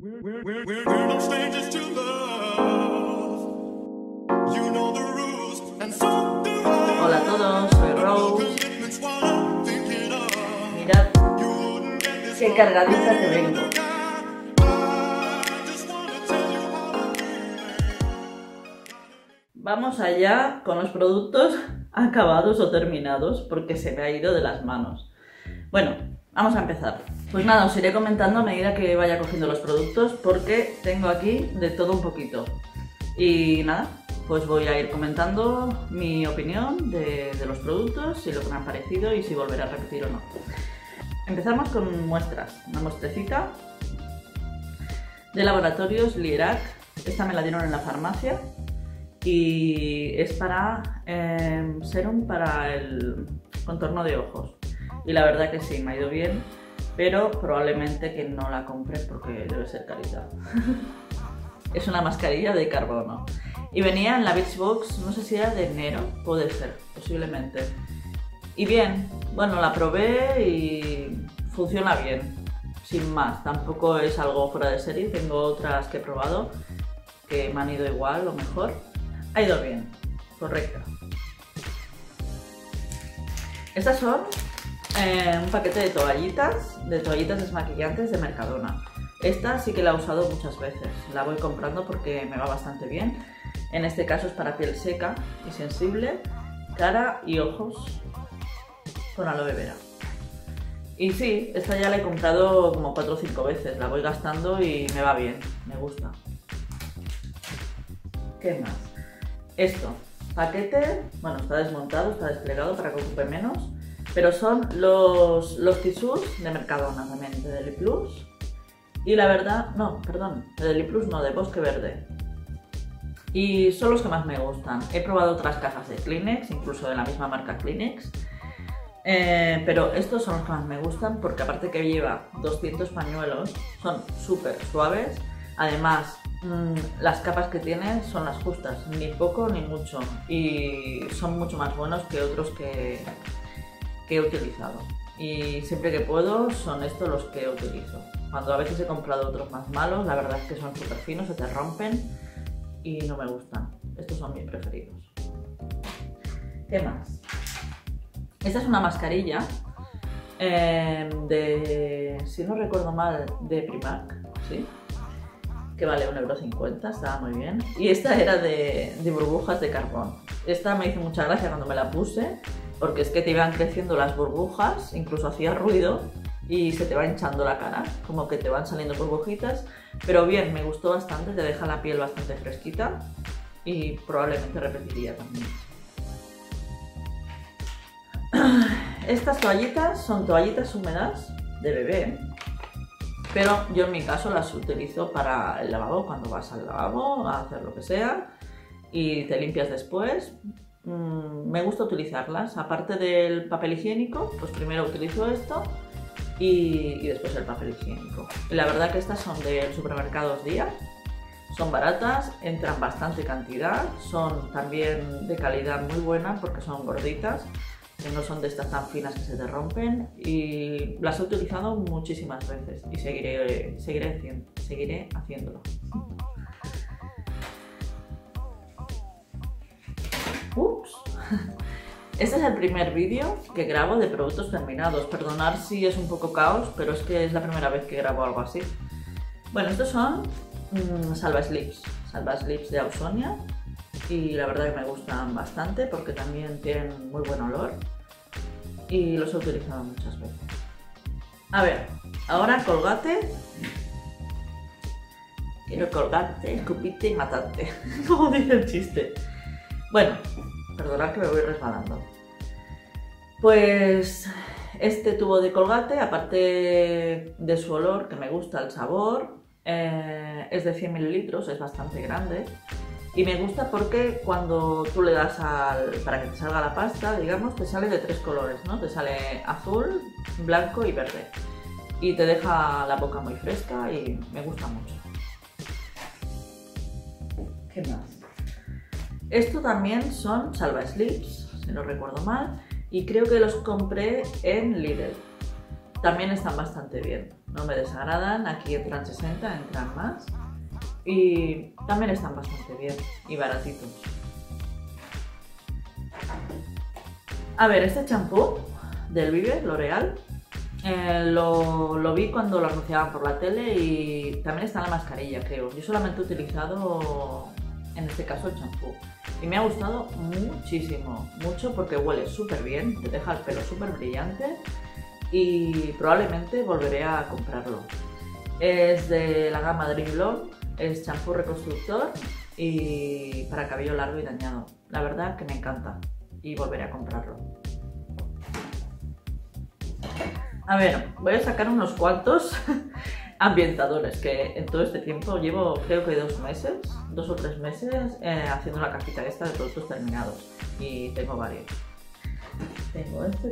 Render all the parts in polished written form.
We're no strangers to love. You know the rules, and so do I. Hola a todos, soy Rose. Mirad qué cargadita que vengo. Vamos allá con los productos acabados o terminados porque se me ha ido de las manos. Bueno, vamos a empezar. Pues nada, os iré comentando a medida que vaya cogiendo los productos porque tengo aquí de todo un poquito. Y nada, pues voy a ir comentando mi opinión de los productos y lo que me han parecido y si volveré a repetir o no. Empezamos con muestras, una muestrecita de Laboratorios Lierac. Esta me la dieron en la farmacia y es para serum para el contorno de ojos. Y la verdad que sí, me ha ido bien, pero probablemente que no la compre porque debe ser carita. Es una mascarilla de carbono. Y venía en la Birchbox, no sé si era de enero, puede ser, posiblemente. Y bien, bueno, la probé y funciona bien, sin más. Tampoco es algo fuera de serie, tengo otras que he probado que me han ido igual o mejor. Ha ido bien, correcta. Estas son un paquete de toallitas desmaquillantes de Mercadona. Esta sí que la he usado muchas veces, la voy comprando porque me va bastante bien. En este caso es para piel seca y sensible, cara y ojos con aloe vera. Y sí, esta ya la he comprado como 4 o 5 veces, la voy gastando y me va bien, me gusta. ¿Qué más? Esto, paquete, bueno, está desmontado, está desplegado para que ocupe menos, pero son los tisús de Mercadona también, de Deli Plus. Y la verdad, no, perdón, de Deli Plus no, de Bosque Verde. Y son los que más me gustan. He probado otras cajas de Kleenex, incluso de la misma marca Kleenex. Pero estos son los que más me gustan porque aparte que lleva 200 pañuelos, son súper suaves. Además, las capas que tienen son las justas, ni poco ni mucho. Y son mucho más buenos que otros que he utilizado. Y siempre que puedo son estos los que utilizo. Cuando a veces he comprado otros más malos, la verdad es que son súper finos, se te rompen y no me gustan. Estos son mis preferidos. ¿Qué más? Esta es una mascarilla si no recuerdo mal, de Primark, ¿sí? Que vale 1,50 €, estaba muy bien. Y esta era de burbujas de carbón. Esta me hizo mucha gracia cuando me la puse, porque es que te iban creciendo las burbujas, incluso hacía ruido y se te va hinchando la cara, como que te van saliendo burbujitas. Pero bien, me gustó bastante, te deja la piel bastante fresquita y probablemente repetiría también. Estas toallitas son toallitas húmedas de bebé, pero yo en mi caso las utilizo para el lavabo, cuando vas al lavabo a hacer lo que sea y te limpias después. Me gusta utilizarlas, aparte del papel higiénico, pues primero utilizo esto y después el papel higiénico. Y la verdad que estas son del supermercado Día, son baratas, entran bastante cantidad, son también de calidad muy buena porque son gorditas, que no son de estas tan finas que se te rompen, y las he utilizado muchísimas veces y seguiré haciéndolo. Ups. Este es el primer vídeo que grabo de productos terminados. Perdonad si es un poco caos, pero es que es la primera vez que grabo algo así. Bueno, estos son Salva Slips de Ausonia. Y la verdad que me gustan bastante porque también tienen muy buen olor y los he utilizado muchas veces. A ver, ahora Colgate. Quiero colgarte, escupirte y matarte, como dice el chiste. Bueno, perdonad que me voy resbalando. Pues este tubo de Colgate, aparte de su olor, que me gusta el sabor, es de 100 ml, es bastante grande. Y me gusta porque cuando tú le das para que te salga la pasta, digamos, te sale de 3 colores, ¿no? Te sale azul, blanco y verde. Y te deja la boca muy fresca y me gusta mucho. ¿Qué más? Esto también son Salva Slips, si no recuerdo mal, y creo que los compré en Lidl. También están bastante bien. no me desagradan. Aquí entran 60, entran más. Y también están bastante bien y baratitos. A ver, este champú del Vive, L'Oreal, lo vi cuando lo anunciaban por la tele y también está en la mascarilla, creo. Yo solamente he utilizado, en este caso, el champú. Y me ha gustado muchísimo, mucho, porque huele súper bien, te deja el pelo súper brillante y probablemente volveré a comprarlo. Es de la gama Dream Blonde, es champú reconstructor y para cabello largo y dañado. La verdad que me encanta y volveré a comprarlo. A ver, voy a sacar unos cuantos ambientadores que en todo este tiempo llevo, creo que 2 o 3 meses haciendo la cajita esta de productos terminados y tengo varios. Tengo este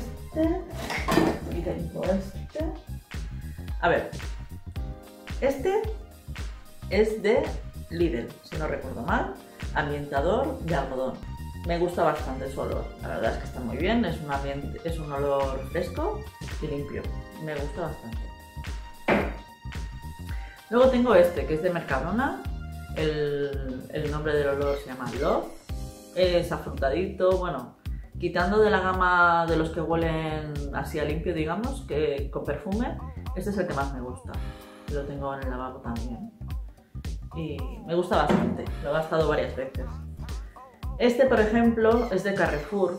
y tengo este. A ver, este es de Lidl, si no recuerdo mal, ambientador de algodón. Me gusta bastante su olor, la verdad es que está muy bien, es un olor fresco y limpio, me gusta bastante. Luego tengo este, que es de Mercadona, el nombre del olor se llama Love, es afrutadito, bueno, quitando de la gama de los que huelen así a limpio, digamos, que con perfume, este es el que más me gusta, lo tengo en el lavabo también y me gusta bastante, lo he gastado varias veces. Este, por ejemplo, es de Carrefour,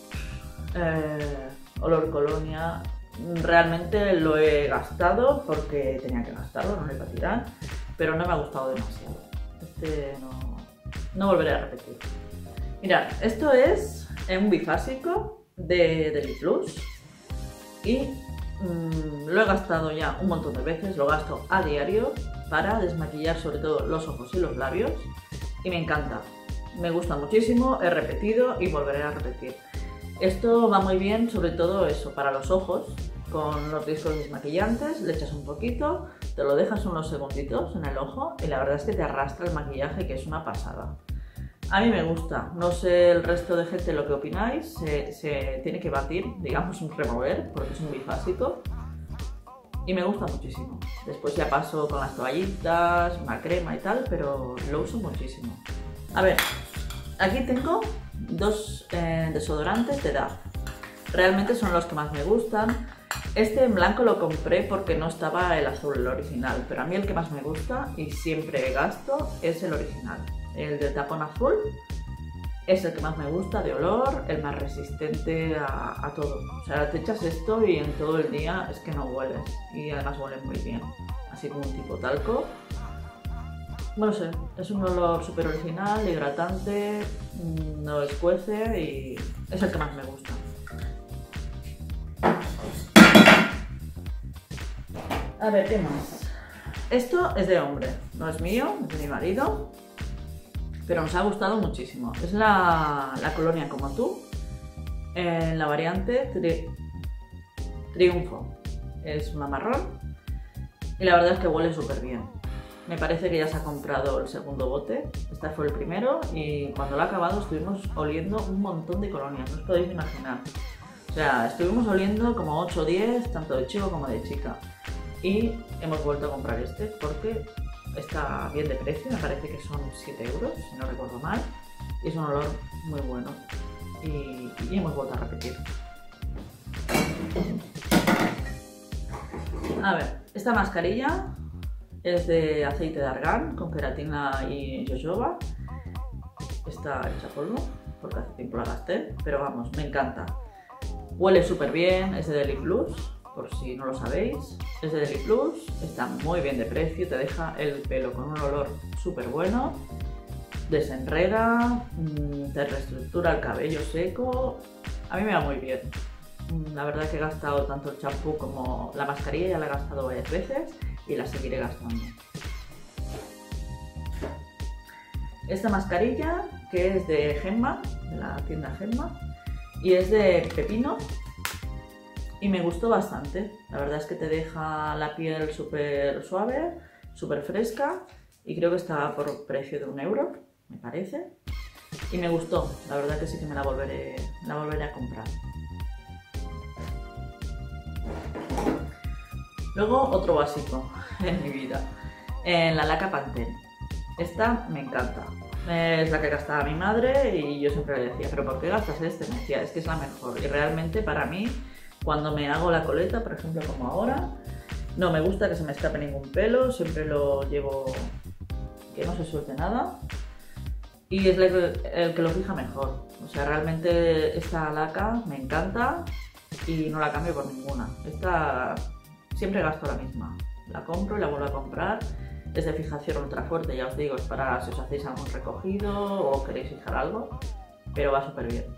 olor colonia. Realmente lo he gastado porque tenía que gastarlo, no lo iba a tirar, pero no me ha gustado demasiado. Este no volveré a repetir. Mirad, esto es un bifásico de Deli Plus y lo he gastado ya un montón de veces, lo gasto a diario para desmaquillar sobre todo los ojos y los labios y me encanta. Me gusta muchísimo, he repetido y volveré a repetir. Esto va muy bien, sobre todo eso, para los ojos, con los discos desmaquillantes, le echas un poquito, te lo dejas unos segunditos en el ojo y la verdad es que te arrastra el maquillaje, que es una pasada. A mí me gusta, no sé el resto de gente lo que opináis, se tiene que batir, digamos un remover, porque es un bifásico y me gusta muchísimo. Después ya paso con las toallitas, una crema y tal, pero lo uso muchísimo. A ver, aquí tengo dos desodorantes de Dove. Realmente son los que más me gustan. Este en blanco lo compré porque no estaba el azul, el original, pero a mí el que más me gusta y siempre gasto es el original. El de tapón azul es el que más me gusta de olor, el más resistente a todo. O sea, te echas esto y en todo el día es que no hueles y además huele muy bien, así como un tipo talco. No sé, es un olor súper original, hidratante, no escuece y es el que más me gusta. A ver, ¿qué más? Esto es de hombre, no es mío, es de mi marido, pero nos ha gustado muchísimo. Es la colonia Como Tú, en la variante Triunfo. Es una marrón y la verdad es que huele súper bien. Me parece que ya se ha comprado el segundo bote, este fue el primero y cuando lo ha acabado estuvimos oliendo un montón de colonias, no os podéis imaginar. O sea, estuvimos oliendo como 8 o 10, tanto de chico como de chica. Y hemos vuelto a comprar este porque está bien de precio, me parece que son 7 euros, si no recuerdo mal. Y es un olor muy bueno y hemos vuelto a repetir. A ver, esta mascarilla es de aceite de argán con queratina y jojoba. Está hecha polvo porque hace tiempo la gasté, pero vamos, me encanta. Huele súper bien, es de Deli Plus, por si no lo sabéis. Es de Deli Plus, está muy bien de precio, te deja el pelo con un olor súper bueno, desenreda, te reestructura el cabello seco. A mí me va muy bien. La verdad que he gastado tanto el champú como la mascarilla, ya la he gastado varias veces y la seguiré gastando. Esta mascarilla, que es de Gemma, de la tienda Gemma, y es de pepino y me gustó bastante. La verdad es que te deja la piel súper suave, súper fresca y creo que está por precio de 1 euro, me parece. Y me gustó, la verdad que sí que me la volveré a comprar. Luego otro básico en mi vida, la laca Pantene. Esta me encanta. Es la que gastaba mi madre y yo siempre le decía, ¿pero por qué gastas este? Me decía, es que es la mejor. Y realmente para mí, cuando me hago la coleta, por ejemplo como ahora, no me gusta que se me escape ningún pelo, siempre lo llevo que no se suelte nada. Y es el que lo fija mejor. O sea, realmente esta laca me encanta y no la cambio por ninguna. Esta siempre gasto la misma. La compro y la vuelvo a comprar. Es de fijación ultra fuerte, ya os digo, es para si os hacéis algún recogido o queréis fijar algo, pero va súper bien.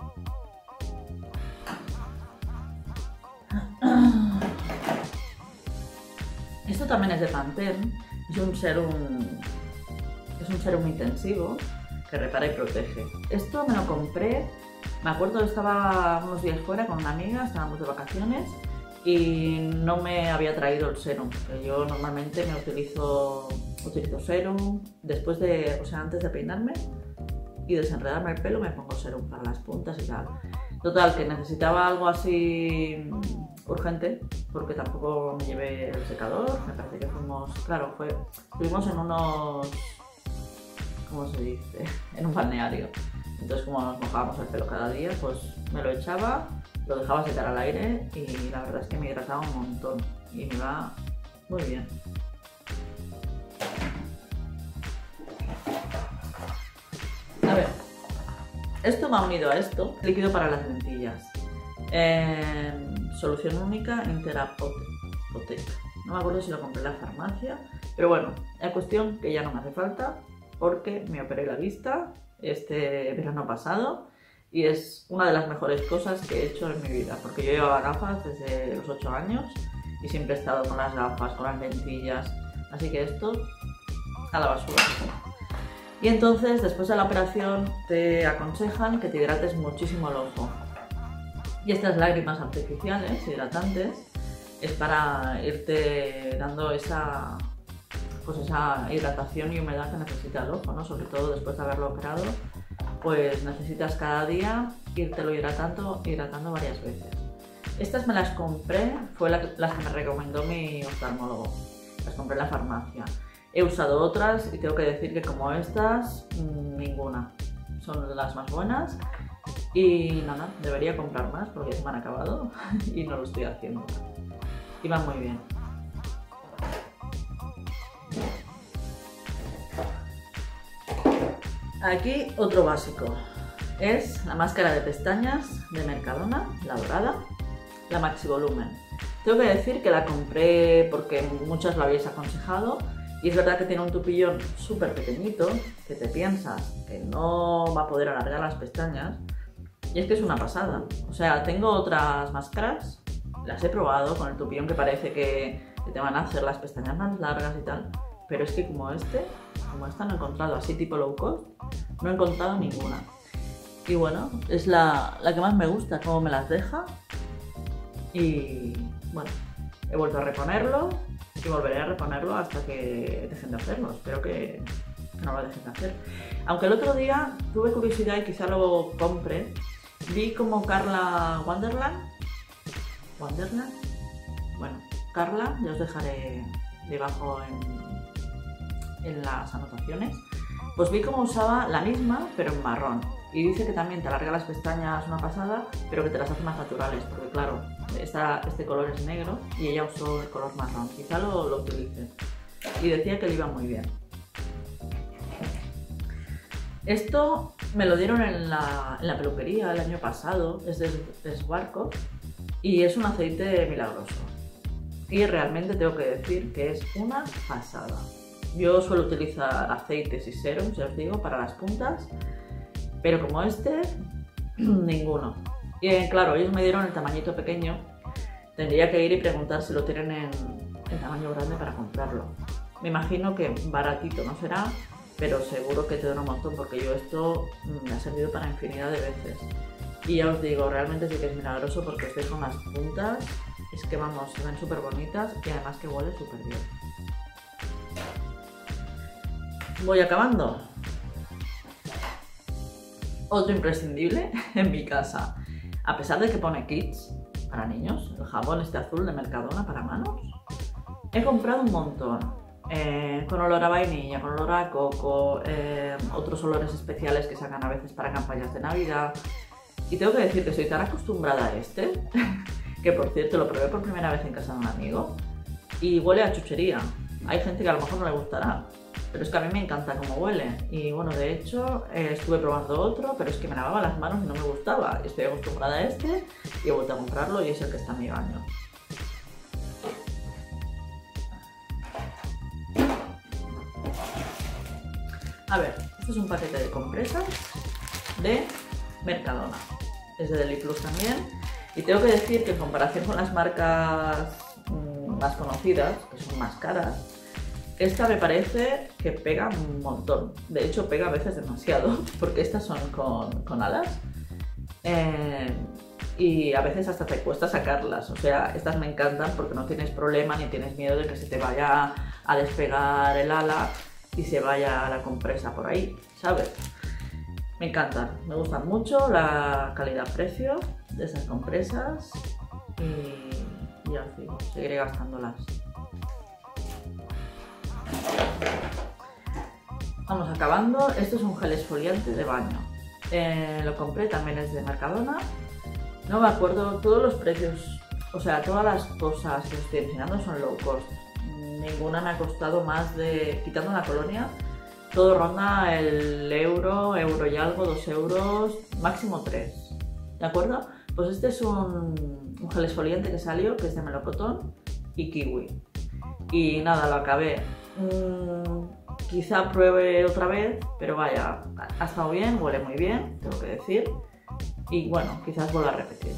Esto también es de Pantene, es un serum intensivo que repara y protege. Esto me lo compré, me acuerdo que estaba unos días fuera con una amiga, estábamos de vacaciones y no me había traído el serum, que yo normalmente utilizo serum después de, o sea, antes de peinarme y desenredarme el pelo me pongo serum para las puntas y tal. Total, que necesitaba algo así urgente, porque tampoco me llevé el secador, me parece que estuvimos en unos, ¿cómo se dice? En un balneario. Entonces, como nos mojábamos el pelo cada día, pues me lo echaba, lo dejaba secar al aire y la verdad es que me hidrataba un montón y me va muy bien. A ver, esto me ha unido a esto, líquido para las lentillas. Solución única Interapotec. No me acuerdo si lo compré en la farmacia, pero bueno, la cuestión que ya no me hace falta porque me operé la vista este verano pasado y es una de las mejores cosas que he hecho en mi vida, porque yo llevaba gafas desde los 8 años y siempre he estado con las gafas, con las lentillas, así que esto a la basura. Y entonces, después de la operación, te aconsejan que te hidrates muchísimo el ojo. Y estas lágrimas artificiales, hidratantes, es para irte dando esa hidratación y humedad que necesita el ojo, ¿no? Sobre todo después de haberlo operado, pues necesitas cada día irtelo hidratando varias veces. Estas me las compré, fue las que me recomendó mi oftalmólogo. Las compré en la farmacia. He usado otras y tengo que decir que como estas, ninguna. Son las más buenas y nada, debería comprar más porque se me han acabado y no lo estoy haciendo. Y van muy bien. Aquí otro básico. Es la máscara de pestañas de Mercadona, la dorada, la Maxi Volumen. Tengo que decir que la compré porque muchas lo habéis aconsejado. Y es verdad que tiene un tupillón súper pequeñito, que te piensas que no va a poder alargar las pestañas, y es que es una pasada. O sea, tengo otras máscaras, las he probado con el tupillón que parece que te van a hacer las pestañas más largas y tal, pero es que como esta no he encontrado, así tipo low cost, no he encontrado ninguna. Y bueno, es la que más me gusta, cómo me las deja, y bueno, he vuelto a reponerlo. Y volveré a reponerlo hasta que dejen de hacerlo. Espero que no lo dejen de hacer. Aunque el otro día tuve curiosidad y quizá lo compre. Vi como Carla Wonderland. Bueno, Carla, ya os dejaré debajo en las anotaciones. Pues vi cómo usaba la misma, pero en marrón. Y dice que también te alarga las pestañas una pasada, pero que te las hace más naturales, porque claro, este color es negro y ella usó el color marrón. Quizá lo utilice. Y decía que le iba muy bien. Esto me lo dieron en la peluquería el año pasado, es de Swarco y es un aceite milagroso. Y realmente tengo que decir que es una pasada. Yo suelo utilizar aceites y serums, ya os digo, para las puntas, pero como ninguno. Y claro, ellos me dieron el tamañito pequeño, tendría que ir y preguntar si lo tienen en tamaño grande para comprarlo. Me imagino que baratito no será, pero seguro que te dan un montón porque yo esto me ha servido para infinidad de veces. Y ya os digo, realmente sí que es milagroso porque estoy con las puntas, es que vamos, se ven súper bonitas y además que huele súper bien. Voy acabando. Otro imprescindible en mi casa, a pesar de que pone Kids para niños, el jabón este azul de Mercadona para manos, He comprado un montón, con olor a vainilla, con olor a coco, otros olores especiales que sacan a veces para campañas de Navidad. Y tengo que decir que soy tan acostumbrada a este, que por cierto lo probé por primera vez en casa de un amigo y huele a chuchería. Hay gente que a lo mejor no le gustará, pero es que a mí me encanta cómo huele. Y bueno, de hecho estuve probando otro, pero es que me lavaba las manos y no me gustaba. Estoy acostumbrada a este y he vuelto a comprarlo y es el que está en mi baño. A ver, este es un paquete de compresas de Mercadona. Es de Deliplus también. Y tengo que decir que en comparación con las marcas más conocidas, que son más caras, esta me parece que pega un montón. De hecho, pega a veces demasiado, porque estas son con alas. Y a veces hasta te cuesta sacarlas. O sea, estas me encantan porque no tienes problema ni tienes miedo de que se te vaya a despegar el ala y se vaya la compresa por ahí, ¿sabes? Me encantan, me gustan mucho la calidad-precio de esas compresas y ya os digo, seguiré gastándolas. Vamos acabando. Esto es un gel exfoliante de baño. Lo compré, también es de Mercadona. No me acuerdo todos los precios, o sea, todas las cosas que os estoy enseñando son low cost. Ninguna me ha costado más de, quitando una colonia, todo ronda el euro y algo, 2 euros, máximo 3. ¿De acuerdo? Pues este es un gel exfoliante que salió, que es de melocotón y kiwi. Y nada, lo acabé. Quizá pruebe otra vez, pero vaya, ha estado bien, huele muy bien, tengo que decir. Y bueno, quizás vuelva a repetir.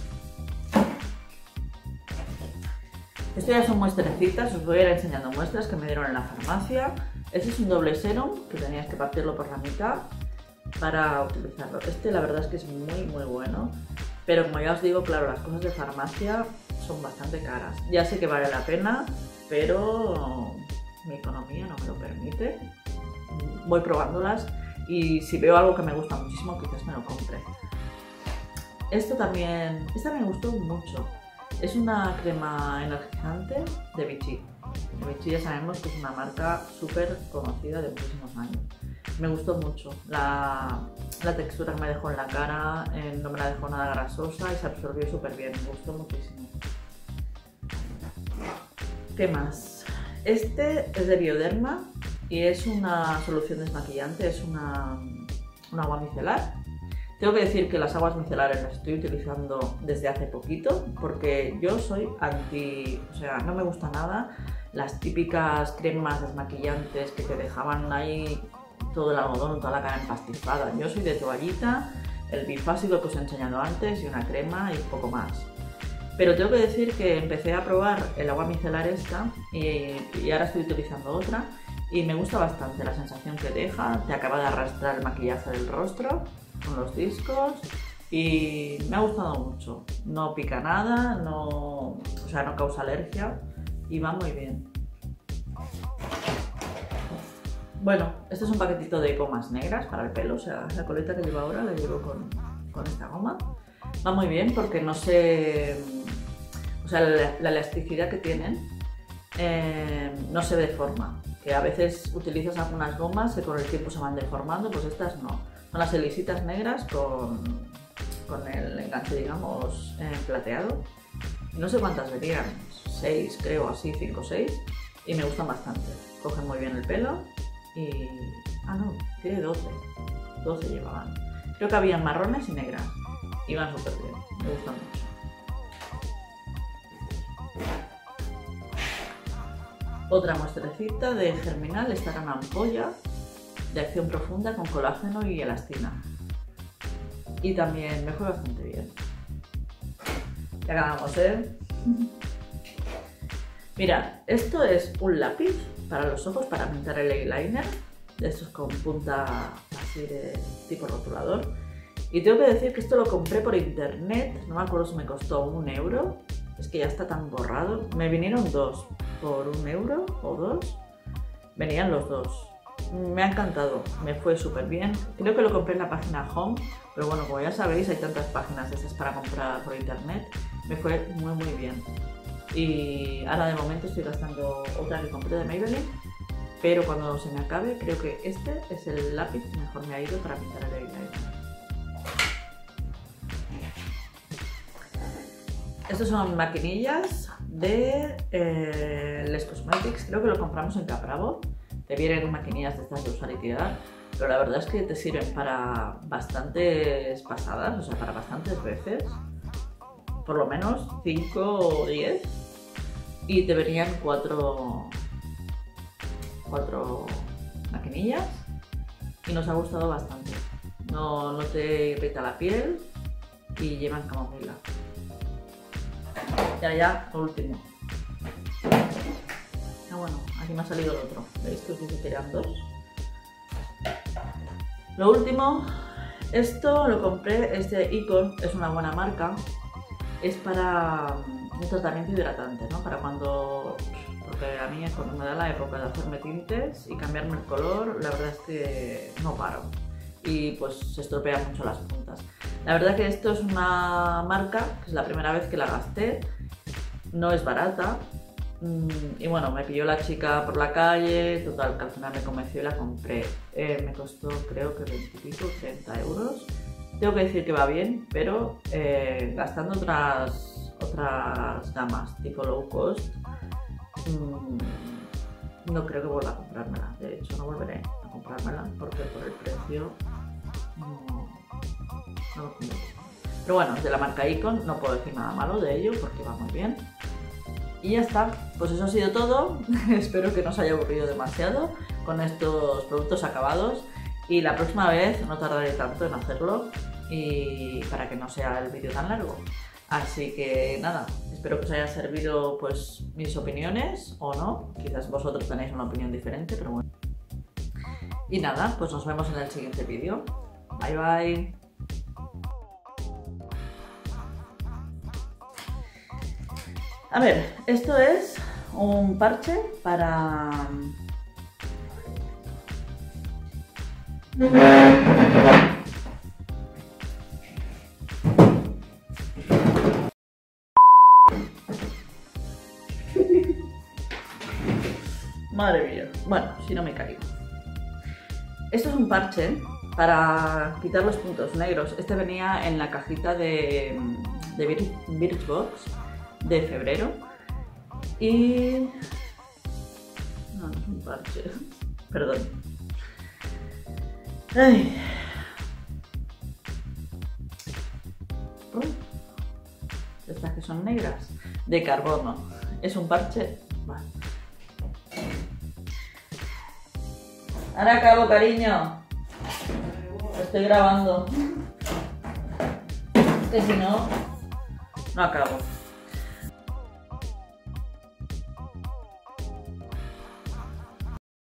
Esto ya son muestrecitas, os voy a ir enseñando muestras que me dieron en la farmacia. Este es un doble serum que tenías que partirlo por la mitad para utilizarlo. Este la verdad es que es muy bueno, pero como ya os digo, claro, las cosas de farmacia son bastante caras. Ya sé que vale la pena, pero mi economía no me lo permite. Voy probándolas y si veo algo que me gusta muchísimo, quizás me lo compre. Esta me gustó mucho. Es una crema energizante de Vichy. Vichy ya sabemos que es una marca súper conocida de muchísimos años. Me gustó mucho. La textura que me dejó en la cara, no me la dejó nada grasosa y se absorbió súper bien. Me gustó muchísimo. ¿Qué más? Este es de Bioderma y es una solución desmaquillante, es un agua micelar. Tengo que decir que las aguas micelares las estoy utilizando desde hace poquito porque yo soy o sea, no me gusta nada las típicas cremas desmaquillantes que te dejaban ahí todo el algodón, toda la cara empastifada. Yo soy de toallita, el bifásico que os he enseñado antes y una crema y poco más. Pero tengo que decir que empecé a probar el agua micelar esta y ahora estoy utilizando otra y me gusta bastante la sensación que deja, te acaba de arrastrar el maquillaje del rostro con los discos y me ha gustado mucho. No pica nada, o sea, no causa alergia y va muy bien. Bueno, este es un paquetito de gomas negras para el pelo, o sea, la coleta que llevo ahora la llevo con esta goma. Va muy bien porque no se... O sea, la elasticidad que tienen no se deforma. Que a veces utilizas algunas gomas que con el tiempo se van deformando, pues estas no. Son las helisitas negras con el enganche, digamos, plateado. No sé cuántas venían, 6 creo, así, 5 o 6. Y me gustan bastante. Cogen muy bien el pelo y... Ah, no, tiene 12. 12 llevaban. Creo que habían marrones y negras. Iban súper bien, me gustan mucho. Otra muestrecita de Germinal, esta era una ampolla de acción profunda con colágeno y elastina. Y también me fue bastante bien. Ya acabamos, ¿eh? Mira, esto es un lápiz para los ojos para pintar el eyeliner, de estos con punta así de tipo rotulador. Y tengo que decir que esto lo compré por internet, no me acuerdo si me costó 1 euro, es que ya está tan borrado. Me vinieron 2 por 1 euro o 2, venían los 2. Me ha encantado, me fue súper bien. Creo que lo compré en la página Home, pero bueno, como ya sabéis, hay tantas páginas de estas para comprar por internet. Me fue muy bien. Y ahora de momento estoy gastando otra que compré de Maybelline, pero cuando se me acabe creo que este es el lápiz que mejor me ha ido para pintar el eyeliner. Estos son maquinillas de Les Cosmetics, creo que lo compramos en Capravo. Te vienen maquinillas de estas de usar y tirar, pero la verdad es que te sirven para bastantes pasadas, o sea, para bastantes veces, por lo menos 5 o 10, y te venían 4 maquinillas y nos ha gustado bastante. No te irrita la piel y llevan camomila. Y ahora ya, lo último. Ah, bueno, aquí me ha salido el otro. ¿Veis que os dije que eran 2? Lo último, esto lo compré, este Icon es una buena marca. Es para un tratamiento hidratante, ¿no? Para cuando... Porque a mí cuando me da la época de hacerme tintes y cambiarme el color, la verdad es que no paro. Y pues se estropean mucho las puntas. La verdad que esto es una marca, que es la primera vez que la gasté. No es barata. Y bueno, me pilló la chica por la calle, total, que al final me convenció y la compré. Me costó creo que 20 y pico, 30 euros. Tengo que decir que va bien, pero gastando otras gamas tipo low cost, no creo que vuelva a comprármela. De hecho, no volveré a comprármela porque por el precio no lo convence. Pero bueno, es de la marca Icon, no puedo decir nada malo de ello porque va muy bien. Y ya está, pues eso ha sido todo. Espero que no os haya aburrido demasiado con estos productos acabados. Y la próxima vez no tardaré tanto en hacerlo y para que no sea el vídeo tan largo. Así que nada, espero que os haya servido pues mis opiniones o no. Quizás vosotros tenéis una opinión diferente, pero bueno. Y nada, pues nos vemos en el siguiente vídeo. Bye bye. A ver, esto es un parche para... Madre mía. Bueno, si no me caigo. Esto es un parche para quitar los puntos negros. Este venía en la cajita de Birchbox de febrero. Y... No, no es un parche. Perdón. Ay. Estas que son negras. De carbono. ¿Es un parche? Vale. Ahora acabo, cariño. Estoy grabando. Que si no, no acabo.